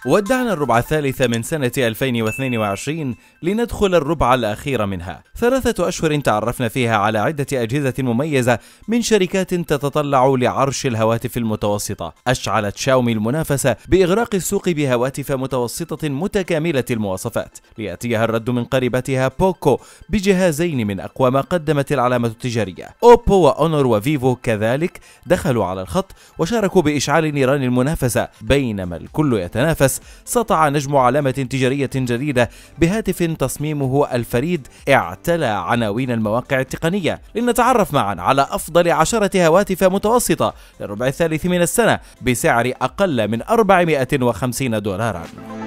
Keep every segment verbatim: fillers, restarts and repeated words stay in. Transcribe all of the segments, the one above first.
ودعنا الربع الثالث من سنة ألفين واثنين وعشرين لندخل الربع الأخير منها، ثلاثة أشهر تعرفنا فيها على عدة أجهزة مميزة من شركات تتطلع لعرش الهواتف المتوسطة. أشعلت شاومي المنافسة بإغراق السوق بهواتف متوسطة متكاملة المواصفات، ليأتيها الرد من قريبتها بوكو بجهازين من أقوى ما قدمت العلامة التجارية. أوبو وأونور وفيفو كذلك دخلوا على الخط وشاركوا بإشعال نيران المنافسة. بينما الكل يتنافس، سطع نجم علامة تجارية جديدة بهاتف تصميمه الفريد اعتلى عناوين المواقع التقنية. لنتعرف معا على أفضل عشرة هواتف متوسطة للربع الثالث من السنة بسعر أقل من أربعمائة وخمسين دولارا.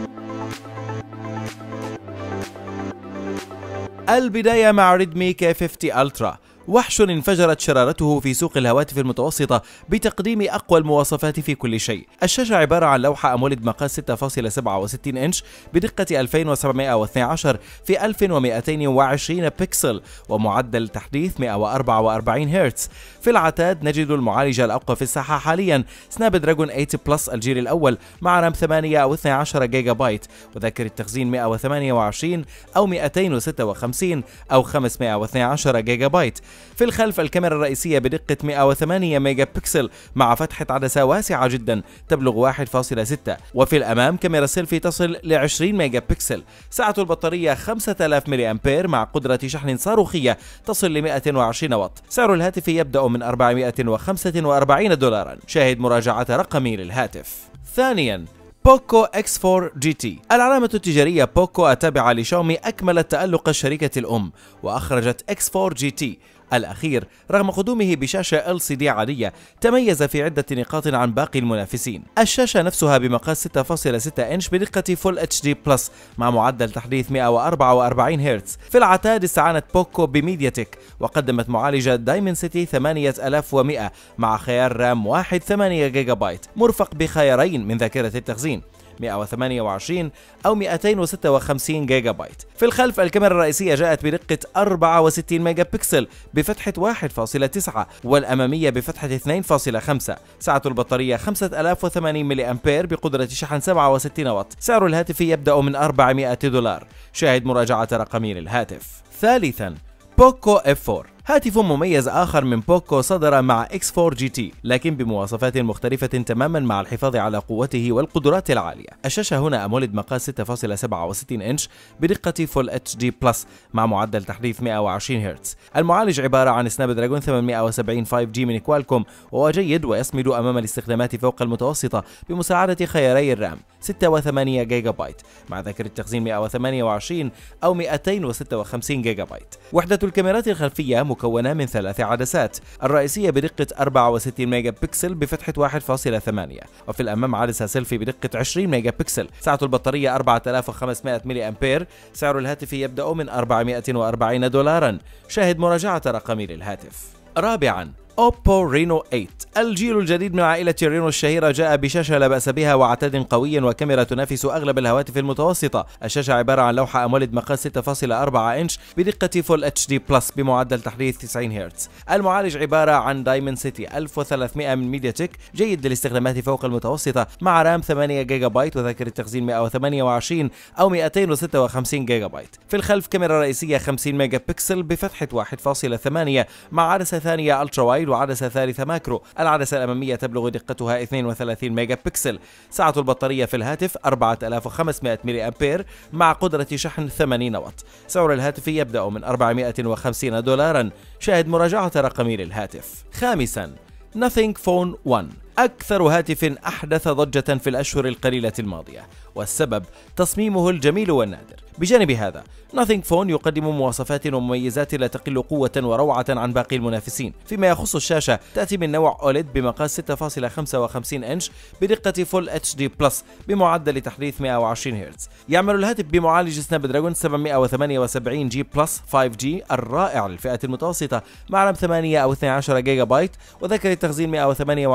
البداية مع ريدمي كي خمسين ألترا، وحش انفجرت شرارته في سوق الهواتف المتوسطة بتقديم أقوى المواصفات في كل شيء. الشاشة عبارة عن لوحة أموليد مقاس ستة فاصلة سبعة وستين إنش بدقة ألفين وسبعمائة واثني عشر في ألف ومئتين وعشرين بكسل ومعدل تحديث مئة وأربعة وأربعين هرتز. في العتاد نجد المعالج الأقوى في الساحة حاليا سناب دراجون ثمانية بلس الجيل الأول مع رام ثمانية أو اثني عشر جيجا بايت، وذاكرة التخزين مئة وثمانية وعشرين أو مئتين وستة وخمسين أو خمسمائة واثني عشر جيجا بايت. في الخلف الكاميرا الرئيسية بدقة مئة وثمانية ميجا بكسل مع فتحة عدسة واسعة جدا تبلغ واحد فاصلة ستة، وفي الأمام كاميرا سيلفي تصل ل عشرين ميجا بكسل. سعة البطارية خمسة آلاف ملي أمبير مع قدرة شحن صاروخية تصل ل مئة وعشرين واط. سعر الهاتف يبدأ من أربعمائة وخمسة وأربعين دولارا. شاهد مراجعة رقمي للهاتف. ثانيا، بوكو إكس أربعة جي تي. العلامة التجارية بوكو التابعة لشاومي أكملت تألق الشركة الأم وأخرجت إكس أربعة جي تي الأخير رغم قدومه بشاشة إل سي دي عادية تميز في عدة نقاط عن باقي المنافسين. الشاشة نفسها بمقاس ستة فاصلة ستة إنش بدقة فول اتش دي بلس مع معدل تحديث مئة وأربعة وأربعين هرتز. في العتاد استعانت بوكو بميديا تك وقدمت معالج دايمنسيتي ثمانية آلاف ومئة مع خيار رام واحد ثمانية جيجا بايت مرفق بخيارين من ذاكرة التخزين مئة وثمانية وعشرين أو مئتين وستة وخمسين جيجا بايت. في الخلف الكاميرا الرئيسية جاءت بدقة أربعة وستين ميجا بكسل بفتحة واحد فاصلة تسعة والأمامية بفتحة اثنين فاصلة خمسة. سعة البطارية خمسة آلاف وثمانين ملي أمبير بقدرة شحن سبعة وستين واط. سعر الهاتف يبدأ من أربعمائة دولار. شاهد مراجعة رقمي للهاتف. ثالثا، بوكو إف أربعة. هاتف مميز آخر من بوكو صدر مع إكس أربعة جي تي لكن بمواصفات مختلفة تماما مع الحفاظ على قوته والقدرات العالية. الشاشة هنا أموليد مقاس ستة فاصلة سبعة وستين إنش بدقة فول اتش دي بلس مع معدل تحديث مئة وعشرين هرتز. المعالج عبارة عن سناب دراجون ثمانمائة وسبعين خمسة جي من كوالكوم وهو جيد ويصمد أمام الاستخدامات فوق المتوسطة بمساعدة خياري الرام ستة وثمانية جيجا بايت مع ذاكرة التخزين مئة وثمانية وعشرين أو مئتين وستة وخمسين جيجا بايت. وحدة الكاميرات الخلفية مكونة من ثلاث عدسات، الرئيسية بدقة أربعة وستين ميجا بكسل بفتحة واحد فاصلة ثمانية، وفي الأمام عدسة سيلفي بدقة عشرين ميجا بكسل. سعة البطارية أربعة آلاف وخمسمائة ملي أمبير. سعر الهاتف يبدأ من أربعمائة وأربعين دولارا. شاهد مراجعة رقمي للهاتف. رابعا، أوبو رينو ثمانية. الجيل الجديد من عائلة رينو الشهيرة جاء بشاشة لا بأس بها وعتاد قوي وكاميرا تنافس أغلب الهواتف المتوسطة. الشاشة عبارة عن لوحة أموليد مقاس ستة فاصلة أربعة إنش بدقة فول اتش دي بلس بمعدل تحديث تسعين هرتز. المعالج عبارة عن دايمنسيتي ألف وثلاثمائة من ميديا تك جيد للاستخدامات فوق المتوسطة مع رام ثمانية جيجا بايت وذاكرة التخزين مئة وثمانية وعشرين أو مئتين وستة وخمسين جيجا بايت. في الخلف كاميرا رئيسية خمسين ميجا بكسل بفتحة واحد فاصلة ثمانية مع عدسة ثانية الترا وايد وعدسة ثالثة ماكرو. العدسة الأمامية تبلغ دقتها اثنين وثلاثين ميجا بكسل. سعة البطارية في الهاتف أربعة آلاف وخمسمائة ملي أمبير مع قدرة شحن ثمانين واط. سعر الهاتف يبدأ من أربعمائة وخمسين دولارا. شاهد مراجعة رقمي للهاتف. خامسا، نثينج فون واحد. أكثر هاتف أحدث ضجة في الأشهر القليلة الماضية، والسبب تصميمه الجميل والنادر. بجانب هذا، نثينج فون يقدم مواصفات ومميزات لا تقل قوة وروعة عن باقي المنافسين. فيما يخص الشاشة، تأتي من نوع أوليد بمقاس ستة فاصلة خمسة وخمسين إنش بدقة فول اتش دي بلس بمعدل تحديث مئة وعشرين هرتز. يعمل الهاتف بمعالج سناب دراجون سبعمائة وثمانية وسبعين جي بلس خمسة جي الرائع للفئة المتوسطة مع رام ثمانية أو اثني عشر جيجا بايت وذاكرة تخزين مئة وثمانية وعشرين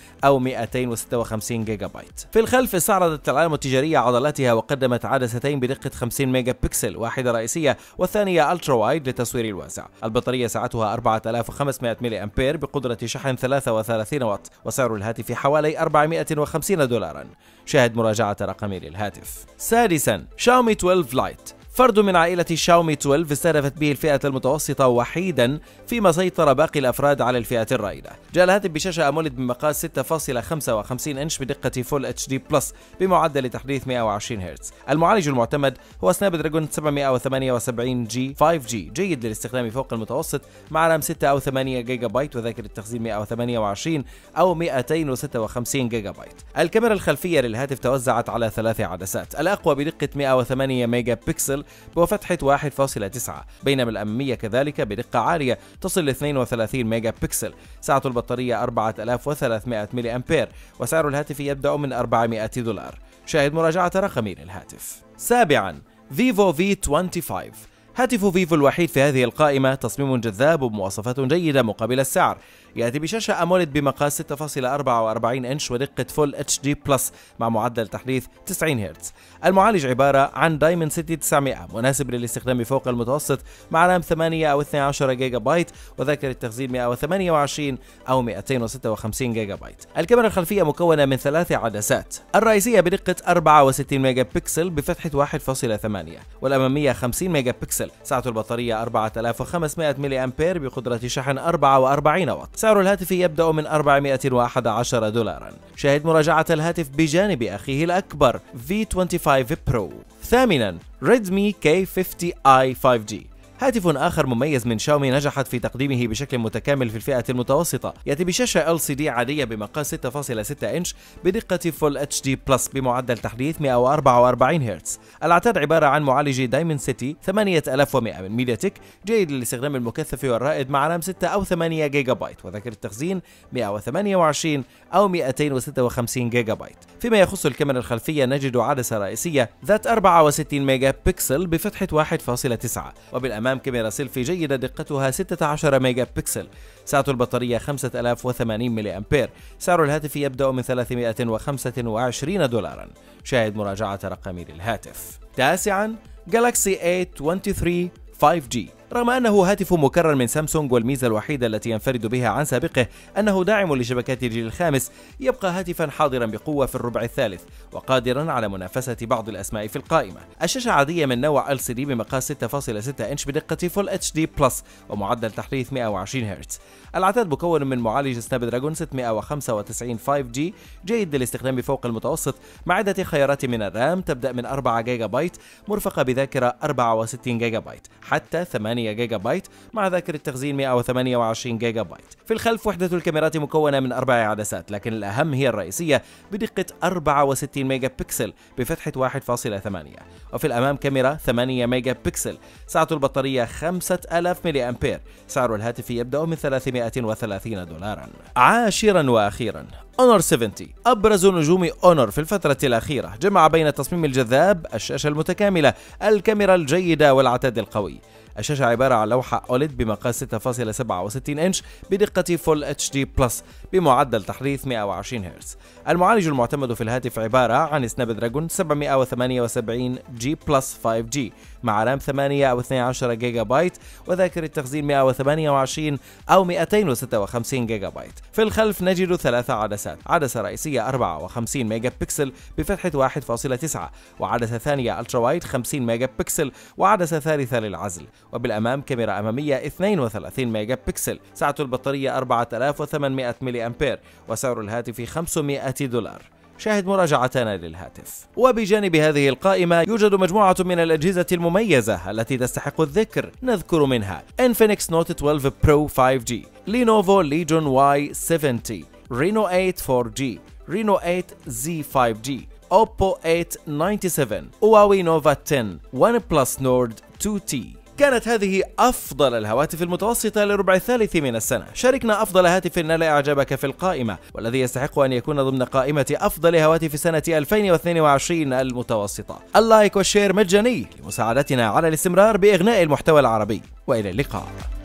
أو مئتين وستة وخمسين جيجا بايت. في الخلف استعرضت العلامة التجارية عضلاتها وقدمت عدستين بدقة خمسين ميجا بكسل، واحدة رئيسية والثانية ألترا وايد للتصوير الواسع. البطارية سعتها أربعة آلاف وخمسمائة ملي أمبير بقدرة شحن ثلاثة وثلاثين واط، وسعر الهاتف حوالي أربعمائة وخمسين دولارا. شاهد مراجعة رقمي للهاتف. سادسا، شاومي اثنا عشر لايت. فرد من عائلة شاومي اثنا عشر استهدفت به الفئة المتوسطة وحيدا، فيما سيطر باقي الأفراد على الفئة الرائدة. جاء الهاتف بشاشة أموليد بمقاس ستة فاصلة خمسة وخمسين إنش بدقة فول اتش دي بلس بمعدل تحديث مئة وعشرين هرتز. المعالج المعتمد هو سناب دراجون سبعمائة وثمانية وسبعين جي خمسة جي، جيد للاستخدام فوق المتوسط، مع رام ستة أو ثمانية جيجا بايت وذاكرة تخزين مئة وثمانية وعشرين أو مئتين وستة وخمسين جيجا بايت. الكاميرا الخلفية للهاتف توزعت على ثلاث عدسات، الأقوى بدقة مئة وثمانية ميجا بكسل وفتحة واحد فاصلة تسعة، بينما الأمامية كذلك بدقة عالية تصل ل اثنين وثلاثين ميجا بكسل. سعة البطارية أربعة آلاف وثلاثمائة ملي أمبير، وسعر الهاتف يبدأ من أربعمائة دولار. شاهد مراجعة رقمي للهاتف. سابعا، فيفو في خمسة وعشرين. هاتف فيفو الوحيد في هذه القائمة، تصميم جذاب ومواصفات جيدة مقابل السعر. يأتي بشاشة أموليد بمقاس ستة فاصلة أربعة وأربعين إنش ودقة فول اتش دي بلس مع معدل تحديث تسعين هرتز. المعالج عبارة عن دايمنسيتي تسعمائة، مناسب للاستخدام فوق المتوسط، مع رام ثمانية أو اثني عشر جيجا بايت وذاكرة تخزين مئة وثمانية وعشرين أو مئتين وستة وخمسين جيجا بايت. الكاميرا الخلفية مكونة من ثلاث عدسات، الرئيسية بدقة أربعة وستين ميجا بكسل بفتحة واحد فاصلة ثمانية، والأمامية خمسين ميجا بكسل. سعة البطارية أربعة آلاف وخمسمائة ملي أمبير بقدرة شحن أربعة وأربعين واط. سعر الهاتف يبدأ من أربعمائة وأحد عشر دولارا. شاهد مراجعة الهاتف بجانب أخيه الأكبر في خمسة وعشرين برو. ثامنا، ريدمي كي خمسين اي فايف جي. هاتف آخر مميز من شاومي نجحت في تقديمه بشكل متكامل في الفئة المتوسطة. يأتي بشاشة إل سي دي عادية بمقاس ستة فاصلة ستة إنش بدقة فول اتش دي بلس بمعدل تحديث مئة وأربعة وأربعين هرتز. العتاد عبارة عن معالج دايمنسيتي ثمانية آلاف ومئة من ميديا تك، جيد للاستخدام المكثف والرائد، مع رام ستة أو ثمانية جيجا بايت وذاكرة تخزين مئة وثمانية وعشرين أو مئتين وستة وخمسين جيجا بايت. فيما يخص الكاميرا الخلفية، نجد عدسة رئيسية ذات أربعة وستين ميجا بكسل بفتحة واحد فاصلة تسعة، وبالأمام كاميرا سيلفي جيدة دقتها ستة عشر ميجا بكسل. سعة البطارية خمسة آلاف وثمانين ملي أمبير. سعر الهاتف يبدأ من ثلاثمائة وخمسة وعشرين دولارا. شاهد مراجعة رقمي للهاتف. تاسعا، جالاكسي إيه ثلاثة وعشرين فايف جي. رغم أنه هاتف مكرر من سامسونج، والميزة الوحيدة التي ينفرد بها عن سابقه أنه داعم لشبكات الجيل الخامس، يبقى هاتفا حاضرا بقوة في الربع الثالث وقادرا على منافسة بعض الأسماء في القائمة. الشاشة عادية من نوع إل سي دي بمقاس ستة فاصلة ستة إنش بدقة فول اتش دي بلس ومعدل تحديث مئة وعشرين هرتز. العتاد مكون من معالج سناب دراجون ستمائة وخمسة وتسعين فايف جي، جيد للاستخدام فوق المتوسط، مع عدة خيارات من الرام تبدأ من أربعة جيجا بايت مرفقة بذاكرة أربعة وستين جيجا بايت حتى ثمانية جيجا بايت، مع ذاكرة تخزين مئة وثمانية وعشرين جيجا بايت. في الخلف وحدة الكاميرات مكونة من أربع عدسات، لكن الأهم هي الرئيسية بدقة أربعة وستين ميجا بكسل بفتحة واحد فاصلة ثمانية، وفي الأمام كاميرا ثمانية ميجا بكسل. سعة البطارية خمسة آلاف ملي أمبير. سعر الهاتف يبدأ من ثلاثمائة وثلاثين دولارا. عاشرا وأخيرا، اونر سبعين. أبرز نجوم اونر في الفترة الأخيرة جمع بين التصميم الجذاب، الشاشة المتكاملة، الكاميرا الجيدة والعتاد القوي. الشاشة عبارة عن لوحة أوليد بمقاس ستة فاصلة سبعة وستين إنش بدقة فول اتش دي بلس بمعدل تحديث مئة وعشرين هرتز. المعالج المعتمد في الهاتف عبارة عن سناب دراجون سبعمائة وثمانية وسبعين جي بلس خمسة جي، مع رام ثمانية أو اثني عشر جيجا بايت وذاكرة تخزين مئة وثمانية وعشرين أو مئتين وستة وخمسين جيجا بايت. في الخلف نجد ثلاث عدسات، عدسة رئيسية أربعة وخمسين ميجا بكسل بفتحة واحد فاصلة تسعة، وعدسة ثانية ألترا وايد خمسين ميجا بكسل، وعدسة ثالثة للعزل، وبالأمام كاميرا أمامية اثنين وثلاثين ميجا بكسل. سعة البطارية أربعة آلاف وثمانمائة ملي أمبير، وسعر الهاتف خمسمائة دولار. شاهد مراجعتنا للهاتف. وبجانب هذه القائمة يوجد مجموعة من الأجهزة المميزة التي تستحق الذكر، نذكر منها إنفينكس نوت اثنا عشر برو خمسة جي، لينوفو ليجون واي سبعين، رينو ثمانية فور جي، رينو ثمانية زي خمسة جي، أوبو ثمانية سبعة وتسعين، هواوي نوفا عشرة، ون بلس نورد اثنين تي. كانت هذه أفضل الهواتف المتوسطة للربع الثالث من السنة. شاركنا أفضل هاتف نال إعجابك في القائمة، والذي يستحق أن يكون ضمن قائمة أفضل هواتف سنة ألفين واثنين وعشرين المتوسطة. اللايك والشير مجاني لمساعدتنا على الاستمرار بإغناء المحتوى العربي، وإلى اللقاء.